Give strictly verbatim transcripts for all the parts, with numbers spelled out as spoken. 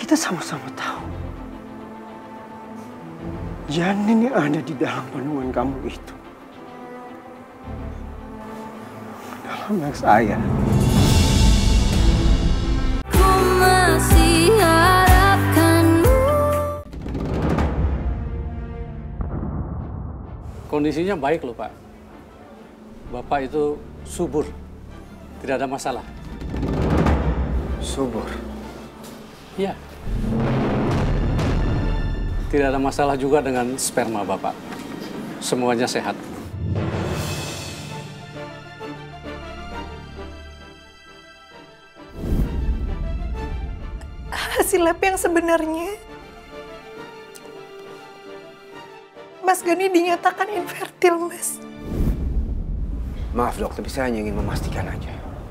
kita sama-sama tahu. Janin yang ada di dalam kandungan kamu itu adalah anak saya. Ku masih harapkanmu. Kondisinya baik loh Pak. Bapak itu subur, tidak ada masalah. Subur? Iya. Tidak ada masalah juga dengan sperma Bapak. Semuanya sehat. Hasil lab yang sebenarnya, Mas Gani dinyatakan infertil, Mas. Maaf dok, tapi saya hanya ingin memastikan aja.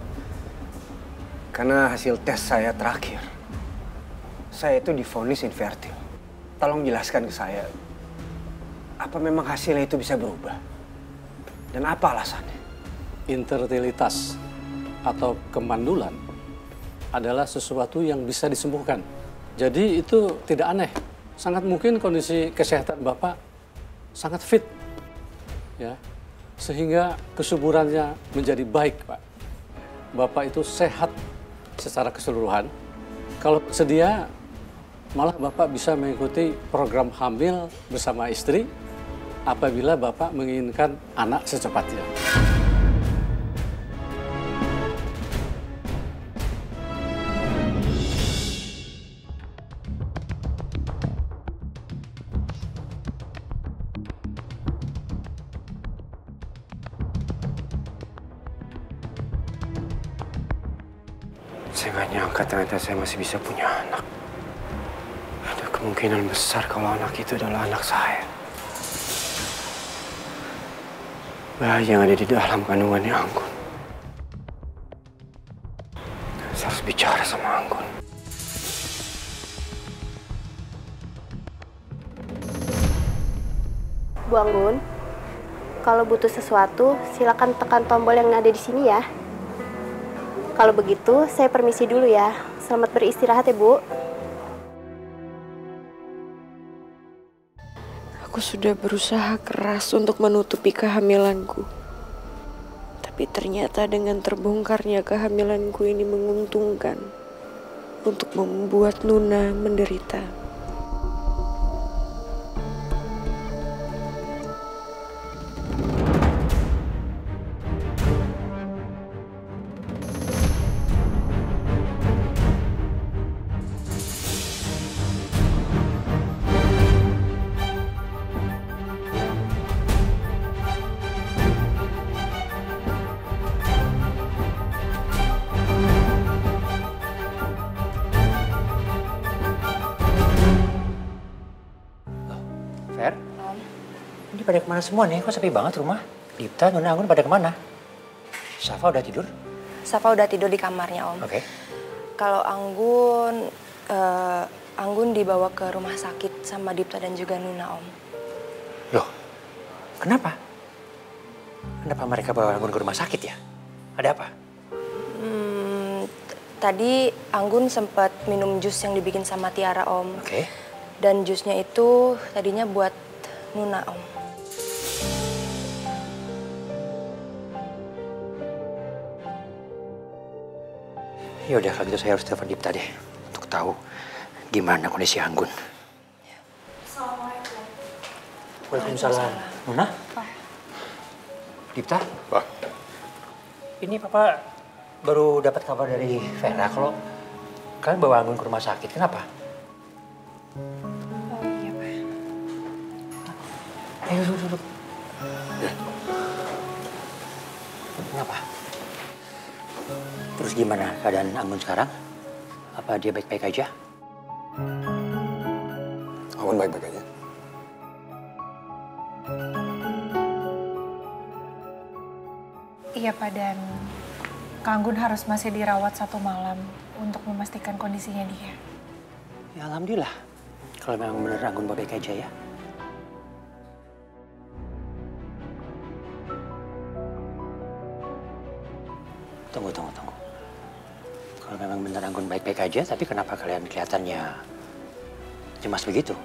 Karena hasil tes saya terakhir, saya itu divonis infertil. Tolong jelaskan ke saya, apa memang hasilnya itu bisa berubah? Dan apa alasannya? Infertilitas atau kemandulan adalah sesuatu yang bisa disembuhkan. Jadi itu tidak aneh. Sangat mungkin kondisi kesehatan Bapak sangat fit. Ya, sehingga kesuburannya menjadi baik, Pak. Bapak itu sehat secara keseluruhan. Kalau sedia, malah Bapak bisa mengikuti program hamil bersama istri apabila Bapak menginginkan anak secepatnya. Saya nggak nyangka ternyata saya masih bisa punya anak. Ada kemungkinan besar kalau anak itu adalah anak saya. Bayi yang ada di dalam kandungannya Anggun. Saya harus bicara sama Anggun. Bu Anggun, kalau butuh sesuatu, silakan tekan tombol yang ada di sini ya. Kalau begitu, saya permisi dulu ya. Selamat beristirahat ya, Bu. Aku sudah berusaha keras untuk menutupi kehamilanku. Tapi ternyata dengan terbongkarnya kehamilanku ini menguntungkan untuk membuat Nuna menderita. Fer, ini pada kemana semua nih? Kok sepi banget rumah? Dipta, Nuna, Anggun pada kemana? Safa udah tidur? Safa udah tidur di kamarnya, Om. Oke. Okay. Kalau Anggun, uh, Anggun dibawa ke rumah sakit sama Dipta dan juga Nuna, Om. Loh, kenapa? Kenapa mereka bawa Anggun ke rumah sakit ya? Ada apa? Hmm, tadi Anggun sempat minum jus yang dibikin sama Tiara, Om. Oke. Okay. Dan jusnya itu tadinya buat Nuna, Om. Ya udah, kalau gitu saya harus telepon Dipta deh untuk tahu gimana kondisi Anggun. Assalamualaikum. Waalaikumsalam. Nuna? Pak. Dipta? Pak. Ini Papa baru dapat kabar dari Vera kalau kalian bawa Anggun ke rumah sakit. Kenapa? Oh iya, Pak. Ayo duduk, duduk. Ya. Kenapa? Terus gimana keadaan Anggun sekarang? Apa dia baik-baik aja? Anggun baik-baik aja. Iya, Pak, dan Kak Anggun harus masih dirawat satu malam untuk memastikan kondisinya dia. Ya alhamdulillah. Kalau memang benar Anggun baik-baik aja ya. Tunggu, tunggu, tunggu. Kalau memang benar Anggun baik-baik aja, tapi kenapa kalian kelihatannya cemas begitu?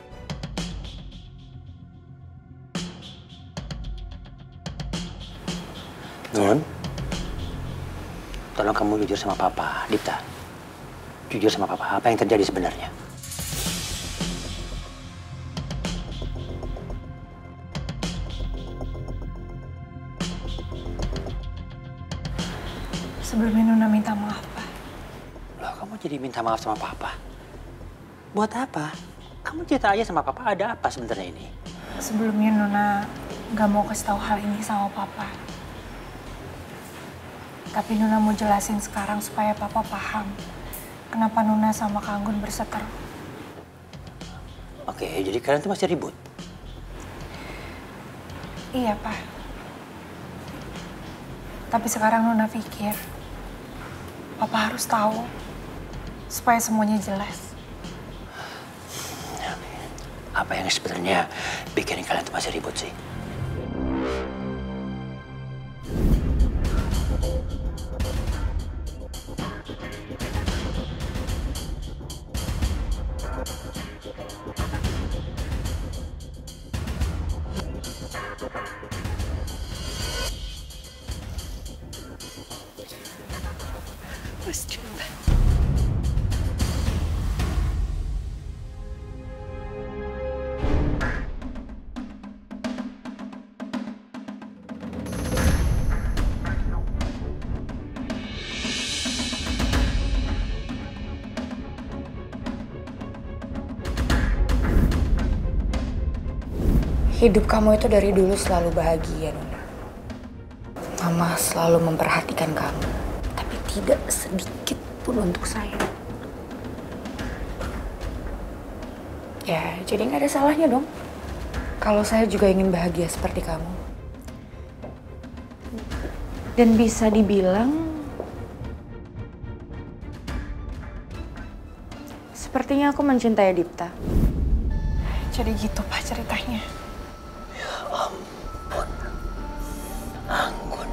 Nun, tolong kamu jujur sama Papa, Dipta. Jujur sama Papa, apa yang terjadi sebenarnya? Sebelumnya Nona minta maaf, Pak. Loh, kamu jadi minta maaf sama Papa? Buat apa? Kamu cerita aja sama Papa, ada apa sebenarnya ini? Sebelumnya Nona gak mau kasih tahu hal ini sama Papa. Tapi Nona mau jelasin sekarang supaya Papa paham kenapa Nona sama Kak Anggun berseteru. Oke, jadi kalian tuh masih ribut? Iya, Pak. Tapi sekarang Nona pikir Papa harus tahu supaya semuanya jelas. Apa yang sebenarnya bikin kalian tuh masih ribut sih? Mas Junda. Hidup kamu itu dari dulu selalu bahagia, Nona. Mama selalu memperhatikan kamu, tapi tidak sedikit pun untuk saya. Ya, jadi nggak ada salahnya dong kalau saya juga ingin bahagia seperti kamu. Dan bisa dibilang sepertinya aku mencintai Dipta. Jadi gitu, Pak, ceritanya. Anggun.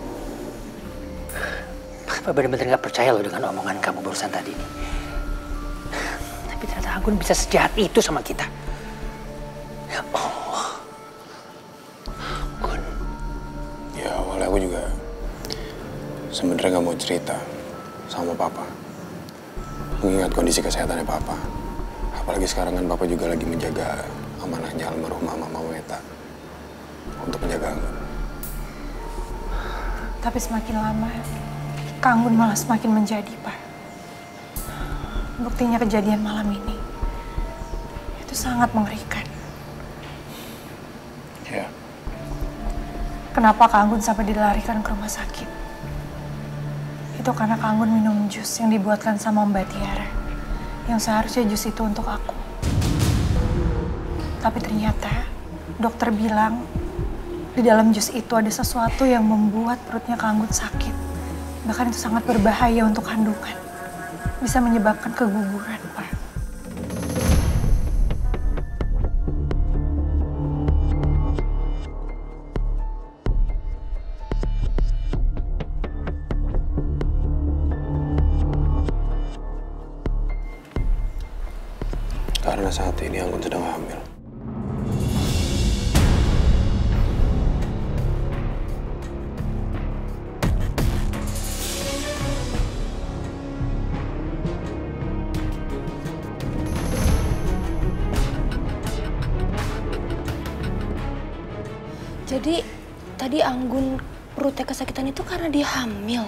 Papa benar-benar nggak percaya loh dengan omongan kamu barusan tadi ini. Tapi ternyata Anggun bisa sejahat itu sama kita. Ya Allah. Anggun. Ya awalnya aku juga sebenarnya nggak mau cerita sama Papa. Mengingat kondisi kesehatannya Papa. Apalagi sekarang kan Papa juga lagi menjaga amanahnya almarhumah Mama Weta untuk menjaga Anggun. Tapi semakin lama, Kak Anggun malah semakin menjadi, Pak. Buktinya kejadian malam ini. Itu sangat mengerikan. Ya. Kenapa Kak Anggun sampai dilarikan ke rumah sakit? Itu karena Kak Anggun minum jus yang dibuatkan sama Mbak Tiara. Yang seharusnya jus itu untuk aku. Tapi ternyata dokter bilang di dalam jus itu ada sesuatu yang membuat perutnya Kak Anggun sakit. Bahkan itu sangat berbahaya untuk kandungan. Bisa menyebabkan keguguran, Pak. Karena saat ini Anggun sedang hamil. Jadi tadi Anggun perutnya kesakitan itu karena dia hamil.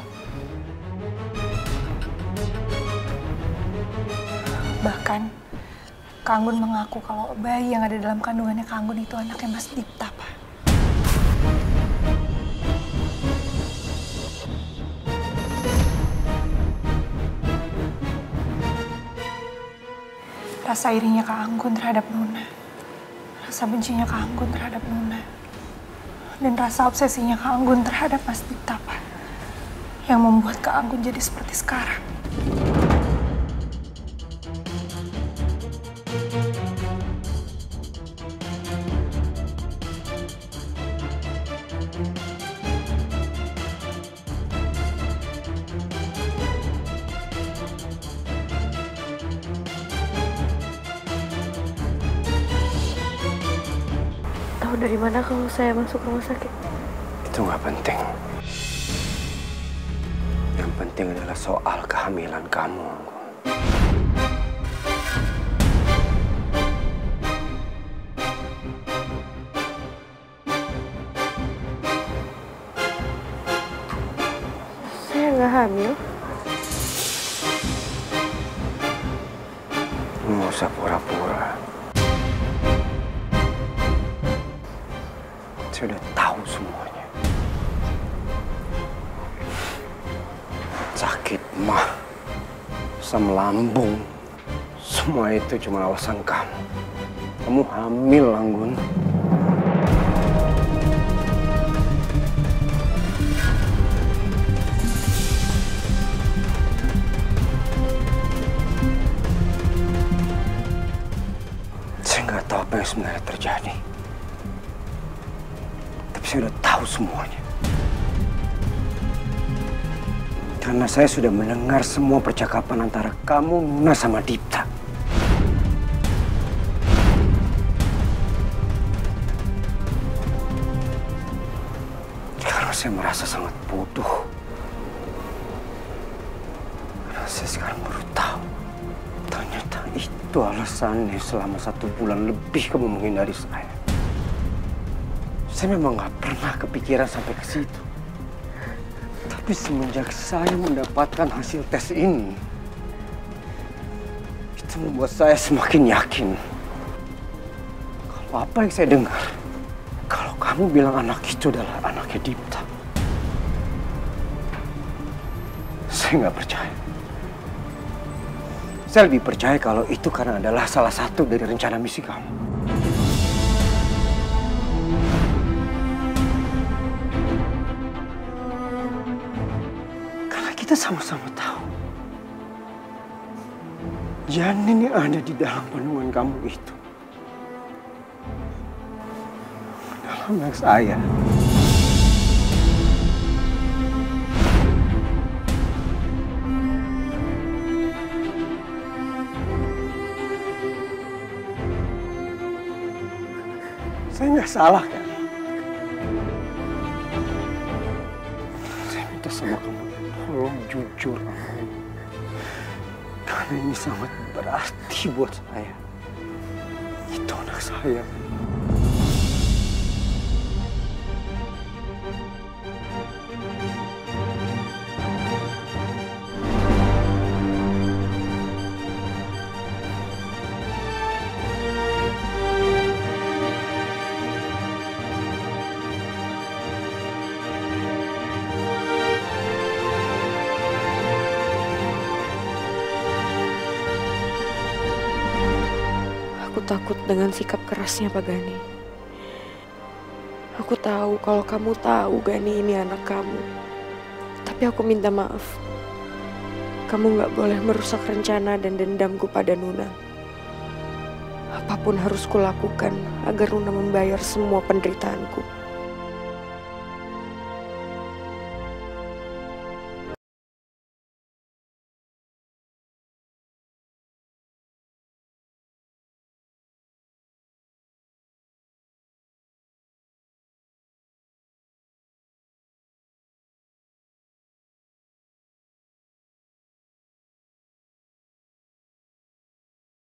Bahkan Kak Anggun mengaku kalau bayi yang ada dalam kandungannya Kak Anggun itu anaknya Mas Dipta, Pak. Rasa irinya Kak Anggun terhadap Nona, rasa bencinya Kak Anggun terhadap Nona, dan rasa obsesinya Kak Anggun terhadap Mas Dipta, Pak, yang membuat Kak Anggun jadi seperti sekarang. tahu dari mana kalau saya masuk rumah sakit? Itu nggak penting. Yang penting adalah soal kehamilan kamu, Anggun. Saya nggak hamil. Nggak usah pura-pura. Saya udah tahu semuanya. Sakit mah, asam lambung, semua itu cuma alasan kamu. Kamu hamil, Anggun. Saya nggak tahu apa yang sebenarnya terjadi. Tapi saya udah tahu semuanya. Karena saya sudah mendengar semua percakapan antara kamu, Nuna, sama Dipta. Karena saya merasa sangat bodoh. Karena saya sekarang baru tahu. Ternyata itu alasannya selama satu bulan lebih kamu menghindari saya. Saya memang nggak pernah kepikiran sampai ke situ. Tapi semenjak saya mendapatkan hasil tes ini, itu membuat saya semakin yakin. Kalau apa yang saya dengar, kalau kamu bilang anak itu adalah anaknya Dipta, saya nggak percaya. Saya lebih percaya kalau itu karena adalah salah satu dari rencana misi kamu. Karena kita sama-sama tahu janin yang ada di dalam kandungan kamu itu adalah anak saya. Saya nggak salah kan? Saya minta sama kamu, tolong jujur. Karena ini sangat berarti buat saya. Itu anak saya. Aku takut dengan sikap kerasnya Pak Gani. Aku tahu kalau kamu tahu Gani ini anak kamu. Tapi aku minta maaf. Kamu gak boleh merusak rencana dan dendamku pada Nuna. Apapun harus kulakukan agar Nuna membayar semua penderitaanku.